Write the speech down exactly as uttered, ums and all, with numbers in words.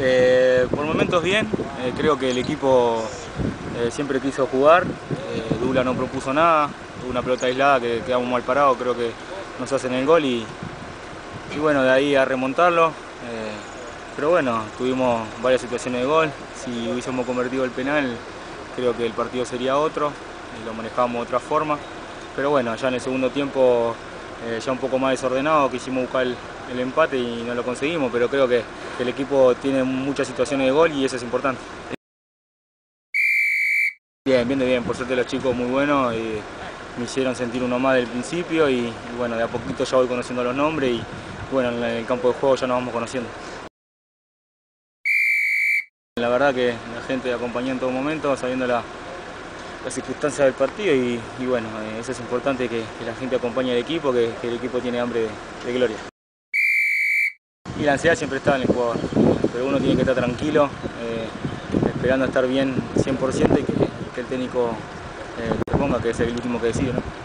Eh, por momentos bien, eh, creo que el equipo eh, siempre quiso jugar, eh, Dula no propuso nada, tuvo una pelota aislada que quedamos mal parados, creo que nos hacen el gol y, y bueno, de ahí a remontarlo, eh, pero bueno, tuvimos varias situaciones de gol, si hubiésemos convertido el penal creo que el partido sería otro, y lo manejábamos de otra forma, pero bueno, ya en el segundo tiempo eh, ya un poco más desordenado, quisimos buscar el, el empate y no lo conseguimos, pero creo que el equipo tiene muchas situaciones de gol y eso es importante. Bien, bien de bien, por suerte los chicos muy buenos y me hicieron sentir uno más del principio y, y bueno, de a poquito ya voy conociendo los nombres y bueno, en el campo de juego ya nos vamos conociendo. La verdad que la gente acompañó en todo momento, sabiendo la, las circunstancias del partido y, y bueno, eh, eso es importante que, que la gente acompañe al equipo, que, que el equipo tiene hambre de, de gloria. Y la ansiedad siempre está en el jugador, pero uno tiene que estar tranquilo, eh, esperando estar bien cien por ciento y que, que el técnico eh, proponga, que es el último que decide, ¿no?